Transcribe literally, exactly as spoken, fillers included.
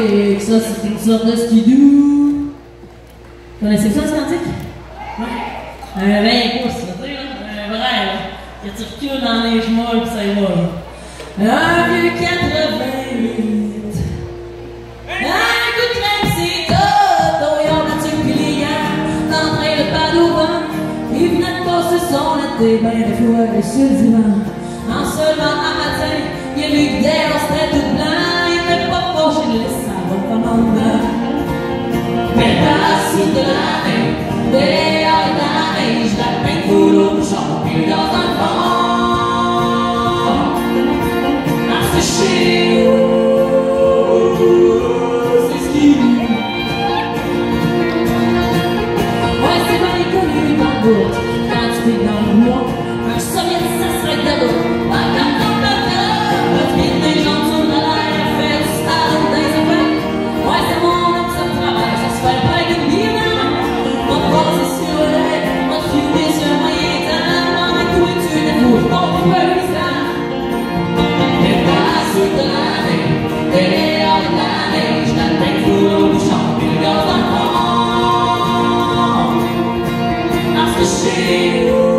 cantique, ça c'est une sorte de skidoo. Connaissez ça ce cantique? Ouais. Un vingt pouces, là, tu sais, là, un vrai, là. Que tu recules dans les molles pis ça y va, là. Un vieux quatre-vingt-huit. Un coup de crème, c'est tout. Oh, y'en a-tu pis les gars, en train de pas au vent. Il venait de passer son été, ben des fois, sur le divan. En se levant un matin, il a vu que dehors c'était tout blanc. Il était pas fâché de laisser ça va pas mal. Mais pas sous de la main, dehors dans la neige, la peine foule au bouchon, puis dans un fond. Parce que chez nous, c'est ce qui nous. Ouais, c'est bien connu dans le bout, quand tu es dans le bois, un soviet ça serait de l'eau. Pas comme dans le temps, parce qu'il y a des gens sur la l'air, fait du stade dans les affaires. Ouais, c'est mon homme, ça travaille, ça se fait pas avec une vie, non? On va passer sur le lait, on va fumer sur un moyen temps, on va couper tu des fous, on peut pas le visage. Mais pas sur de la main, dehors de la neige, la tête foule au bouchon, puis le gaz dans le fond. Parce que chez nous,